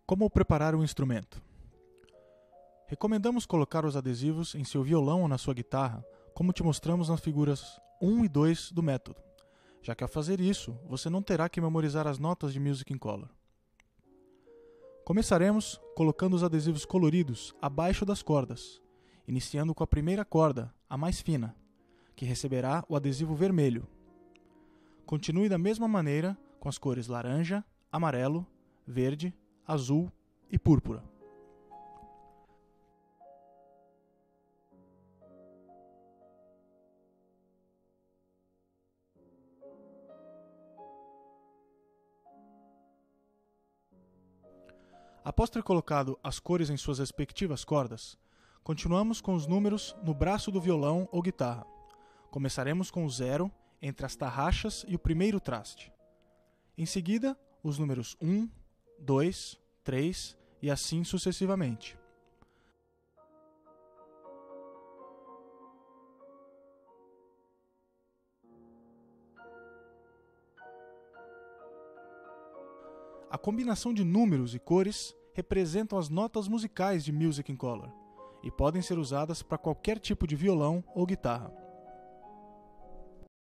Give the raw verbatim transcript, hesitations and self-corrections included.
Como preparar o instrumento? Recomendamos colocar os adesivos em seu violão ou na sua guitarra, como te mostramos nas figuras um e dois do método, já que ao fazer isso, você não terá que memorizar as notas de Music in Color. Começaremos colocando os adesivos coloridos abaixo das cordas, iniciando com a primeira corda, a mais fina, que receberá o adesivo vermelho. Continue da mesma maneira com as cores laranja, amarelo, verde, azul e púrpura. Após ter colocado as cores em suas respectivas cordas, continuamos com os números no braço do violão ou guitarra. Começaremos com o zero entre as tarraxas e o primeiro traste. Em seguida, os números um, dois, três e assim sucessivamente. A combinação de números e cores representam as notas musicais de Music in Color e podem ser usadas para qualquer tipo de violão ou guitarra.